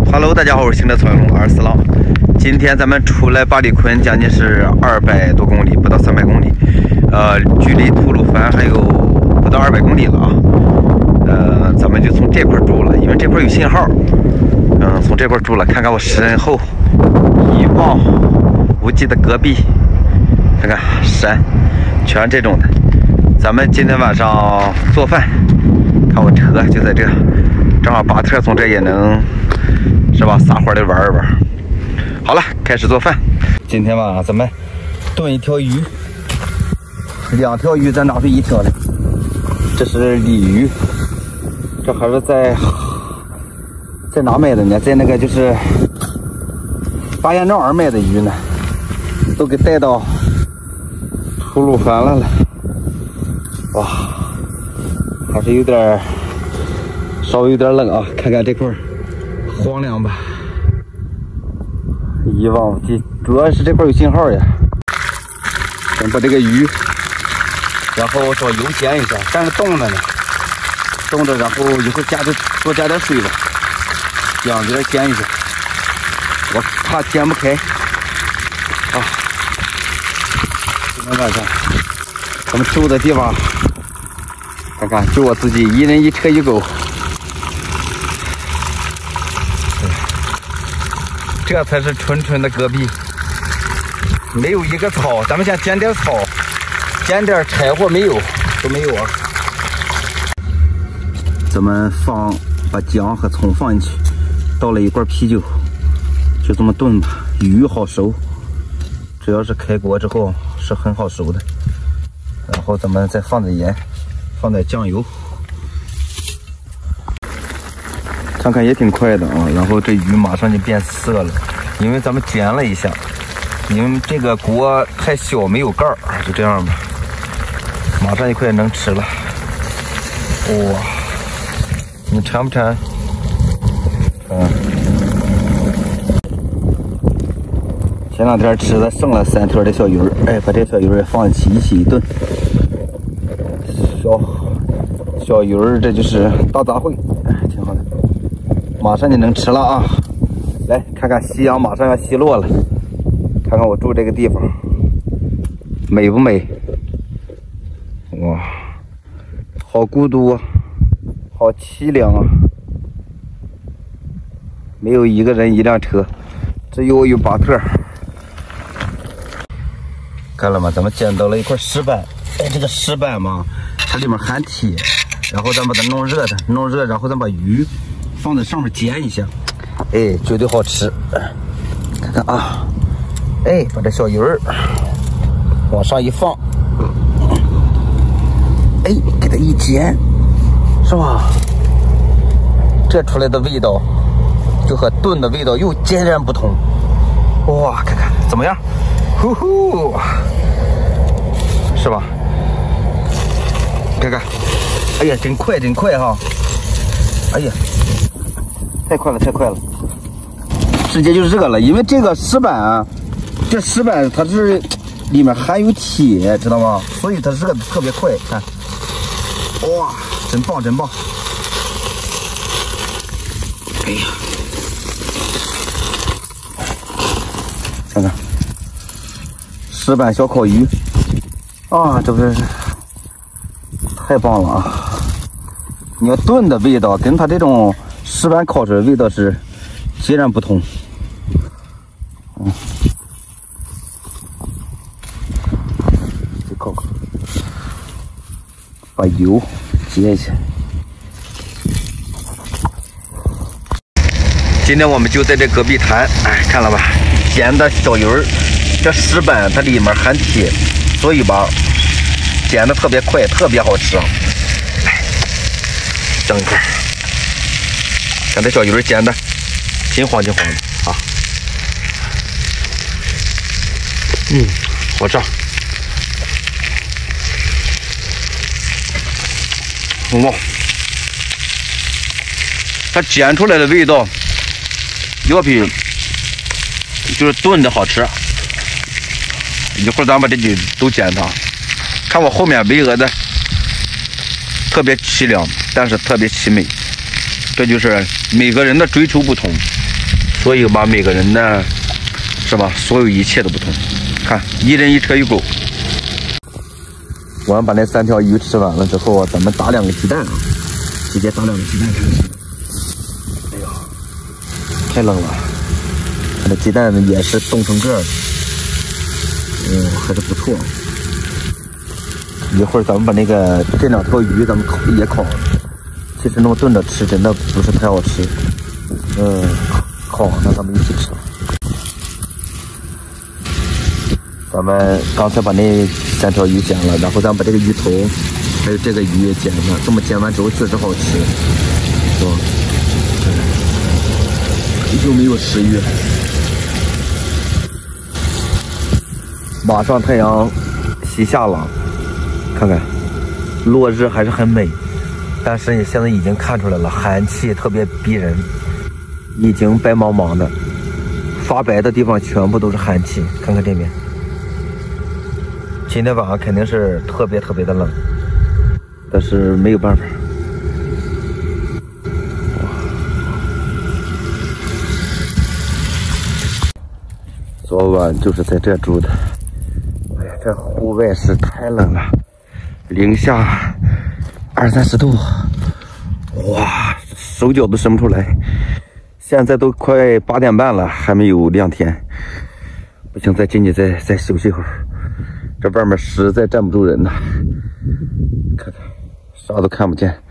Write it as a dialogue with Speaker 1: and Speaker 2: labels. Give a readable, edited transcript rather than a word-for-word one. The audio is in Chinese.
Speaker 1: Hello， 大家好，我是行者草原龙24郎。今天咱们出来巴里坤，将近是200多公里，不到300公里。距离吐鲁番还有不到200公里了啊。咱们就从这块住了，因为这块有信号。从这块住了，看看我身后一望无际的戈壁，看看山，全这种的。咱们今天晚上做饭，看我车就在这，正好巴特从这也能是吧，撒欢的玩一玩。好了，开始做饭。今天晚上咱们炖一条鱼，2条鱼咱拿出1条来，这是鲤鱼，这还是在哪买的呢？在那个就是巴彦淖尔买的鱼呢，都给带到吐鲁番来了。哇，还是稍微有点冷啊！看看这块荒凉吧，一望无际，主要是这块有信号呀。先把这个鱼，然后找油煎一下，但是冻着呢，冻着，然后一会儿多加点水吧，两边煎一下。我怕煎不开啊！今天晚上我们住的地方，看看就我自己1人1车1狗。这才是纯纯的戈壁，没有一个草。咱们先捡点草，捡点柴火，没有，都没有啊。咱们把姜和葱放进去，倒了1罐啤酒，就这么炖吧。鱼好熟，只要是开锅之后是很好熟的。然后咱们再放点盐，放点酱油，看看也挺快的啊。然后这鱼马上就变色了，因为咱们煎了一下，因为这个锅太小没有盖儿，就这样吧。马上就快能吃了。哇，你馋不馋？前2天吃的剩了3条的小鱼儿，哎，把这小鱼儿也放进去一起炖。小鱼儿，这就是大杂烩，挺好的。马上就能吃了啊！来看看夕阳马上要西落了，看看我住这个地方美不美？哇，好孤独啊，好凄凉啊！没有一个人1辆车，只有我与巴特。看了吗？咱们捡到了一块石板，哎，这个石板嘛，它里面含铁，然后咱把它弄热，然后咱把鱼放在上面煎一下，哎，绝对好吃。看看啊，哎，把这小鱼儿往上一放，哎，给它一煎，是吧？这出来的味道就和炖的味道又截然不同。哇，看看怎么样？呼呼，是吧？看看，哎呀，真快哈！哎呀，太快了，直接就热了。因为这个石板啊，这石板它是里面含有铁，知道吗？所以它热的特别快。看，哇，真棒！哎呀，看看石板小烤鱼啊，这不是太棒了啊！你要炖的味道跟它这种石板烤出来的味道是截然不同。再烤，把油接一下。今天我们就在这戈壁滩，哎，看了吧？煎的小鱼儿，这石板它里面含铁，所以吧，煎的特别快，特别好吃啊！整一块，看这小鱼儿煎的金黄的啊，好吃。哇，它煎出来的味道要比就是炖的好吃。一会儿咱把这就都煎它，看我后面巍峨的特别凄凉，但是特别凄美。这就是每个人的追求不同。 所以吧，每个人呢，是吧？所有一切都不同。看，一人一车一钩。我们把那3条鱼吃完了之后，咱们打2个鸡蛋啊，直接打2个鸡蛋开始。哎呀，太冷了，看这鸡蛋也是冻成个儿，还是不错。一会儿咱们把这2条鱼咱们也烤了。其实那么炖着吃真的不是太好吃，烤那咱们一起吃。咱们刚才把那3条鱼煎了，然后咱把这个鱼头还有这个鱼也煎了，这么煎完之后确实好吃，是吧？又没有食欲。马上太阳西下了，看看落日还是很美。但是你现在已经看出来了，寒气特别逼人，已经白茫茫的，发白的地方全部都是寒气。看看这边，今天晚上肯定是特别特别的冷，但是没有办法。昨晚就是在这住的，哎呀，这户外是太冷了，零下20-30度，哇，手脚都伸不出来。现在都快8点半了，还没有亮天，不行，再进去再休息会儿。这外面实在站不住人呐，看看啥都看不见。